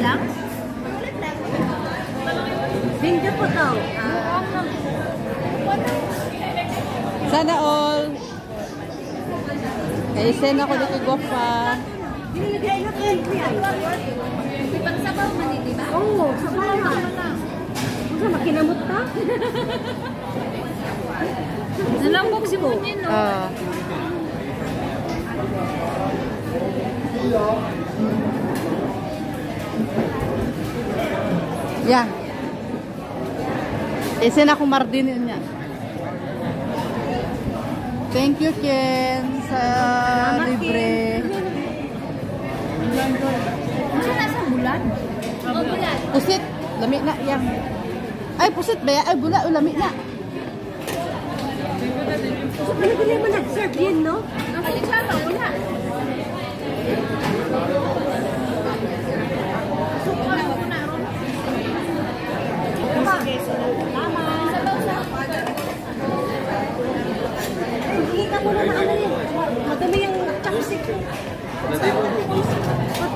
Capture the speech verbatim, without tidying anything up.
lang? Bingo po daw. Sana all. Kaya send ako dito guwapa. Binigay na kayo yan. Ipagsabaw man eh, di ba? Oo, sabaw na. Masa makinamot ka? Nalambok si Bunyin, no? Ah. Yan. Isen ako mardinin niya. Thank you, Ken, sa libre. Masa nasa bulan? O, bulan. Pusit, lami na yang. Ay, pusit ba yan? Ay, bula, lami na. Ano ba naman nag-serve yun, no? Ang kalichapa, wala. Hindi ka muna na ano yun. Madami yung chopstick.